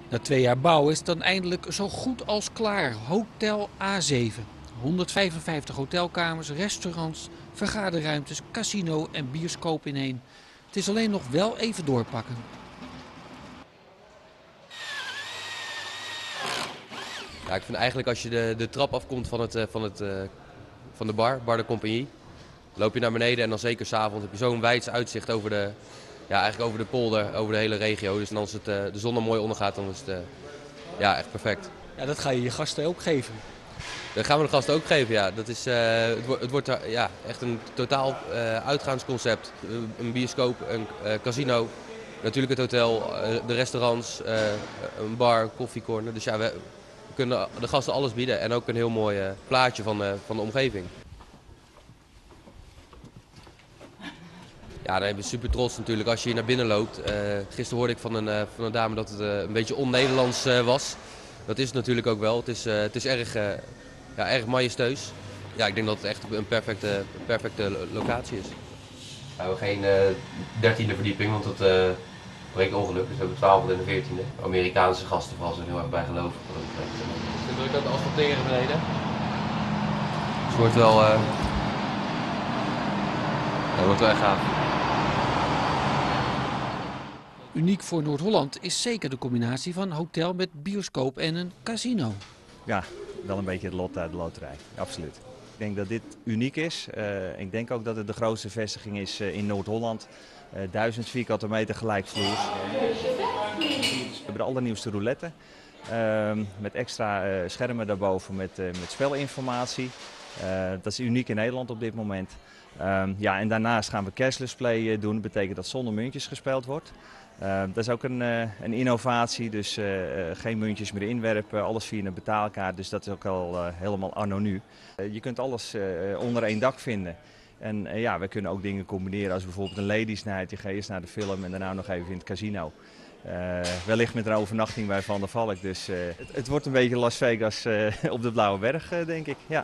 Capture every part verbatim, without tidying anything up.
Na twee jaar bouw is het dan eindelijk zo goed als klaar. Hotel A zeven. honderdvijfenvijftig hotelkamers, restaurants, vergaderruimtes, casino en bioscoop in één. Het is alleen nog wel even doorpakken. Ja, ik vind eigenlijk als je de, de trap afkomt van, het, van, het, van de bar, Bar de Compagnie, loop je naar beneden en dan zeker 's avonds heb je zo'n wijds uitzicht over de, ja, eigenlijk over de polder, over de hele regio. Dus als het, de zon er mooi ondergaat, dan is het ja, echt perfect. Ja, dat ga je je gasten ook geven. Dat gaan we de gasten ook geven, ja. Dat is, uh, het, wordt, het wordt ja, echt een totaal uh, uitgaansconcept. Een bioscoop, een uh, casino, natuurlijk het hotel, uh, de restaurants, uh, een bar, koffiecorner. Dus ja, we, we kunnen de gasten alles bieden en ook een heel mooi uh, plaatje van, uh, van de omgeving. Ja, dan ben je super trots natuurlijk als je hier naar binnen loopt. Uh, gisteren hoorde ik van een, uh, van een dame dat het uh, een beetje on-Nederlands uh, was. Dat is het natuurlijk ook wel. Het is, uh, het is erg, uh, ja, erg majesteus. Ja, ik denk dat het echt een perfecte, perfecte locatie is. We hebben geen uh, dertiende verdieping, want dat uh, breekt ongeluk. Dus we hebben twaalfde en de veertiende. Amerikaanse gasten vooral zijn heel erg bijgelovig. Zit er ook aan het asfalteren beneden? Dus het wordt wel, uh, ja, het wordt wel echt gaaf. Uniek voor Noord-Holland is zeker de combinatie van hotel met bioscoop en een casino. Ja, wel een beetje het lot uit de loterij, absoluut. Ik denk dat dit uniek is. Uh, ik denk ook dat het de grootste vestiging is uh, in Noord-Holland. Uh, duizend vierkante meter gelijkvloers. We hebben de allernieuwste roulette. Uh, met extra uh, schermen daarboven met, uh, met spelinformatie. Uh, dat is uniek in Nederland op dit moment. Uh, ja, en daarnaast gaan we cashless play uh, doen. Dat betekent dat zonder muntjes gespeeld wordt. Uh, dat is ook een, uh, een innovatie, dus uh, geen muntjes meer inwerpen, alles via een betaalkaart, dus dat is ook al uh, helemaal anno nu. Uh, je kunt alles uh, onder één dak vinden. En uh, ja, we kunnen ook dingen combineren als bijvoorbeeld een ladies night, je gaat eerst naar de film en daarna nog even in het casino. Uh, wellicht met een overnachting bij Van der Valk, dus uh, het, het wordt een beetje Las Vegas uh, op de Blauwe Berg, uh, denk ik. Ja.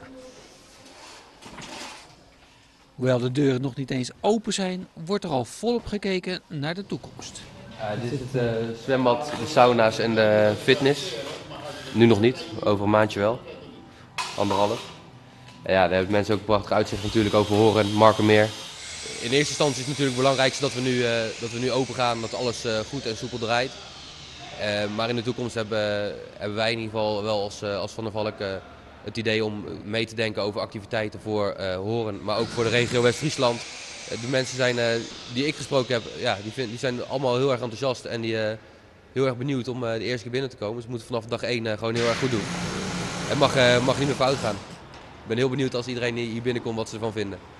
Hoewel de deuren nog niet eens open zijn, wordt er al volop gekeken naar de toekomst. Uh, dit is het uh, zwembad, de sauna's en de fitness. Nu nog niet, over een maandje wel. Anderhalf. En ja, daar hebben mensen ook een prachtig uitzicht natuurlijk over Horen, Markermeer. In eerste instantie is het natuurlijk het belangrijkste dat we nu, uh, dat we nu open gaan, dat alles uh, goed en soepel draait. Uh, maar in de toekomst hebben, hebben wij in ieder geval wel als, uh, als Van der Valk uh, het idee om mee te denken over activiteiten voor uh, Horen, maar ook voor de regio West-Friesland. De mensen zijn, uh, die ik gesproken heb, ja, die, vind, die zijn allemaal heel erg enthousiast en die, uh, heel erg benieuwd om uh, de eerste keer binnen te komen. Dus we moeten vanaf dag één uh, gewoon heel erg goed doen. Het mag, uh, mag niet meer fout gaan. Ik ben heel benieuwd als iedereen hier binnenkomt wat ze ervan vinden.